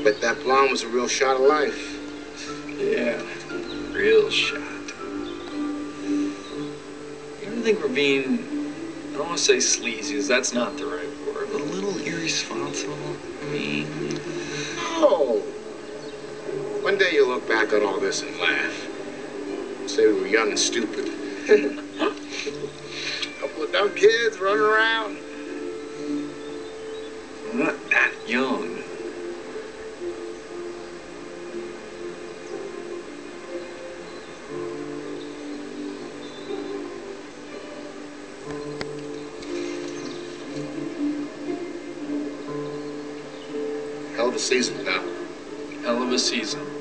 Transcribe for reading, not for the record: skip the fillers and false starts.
Bet that blonde was a real shot of life. Yeah, real shot. You ever think we're being, I don't want to say sleazy, because that's not the right word, but a little irresponsible? I mean... Oh! One day you'll look back on all this and laugh. Say we were young and stupid. Couple of dumb kids running around. We're not that young. Hell of a season, pal. Hell of a season.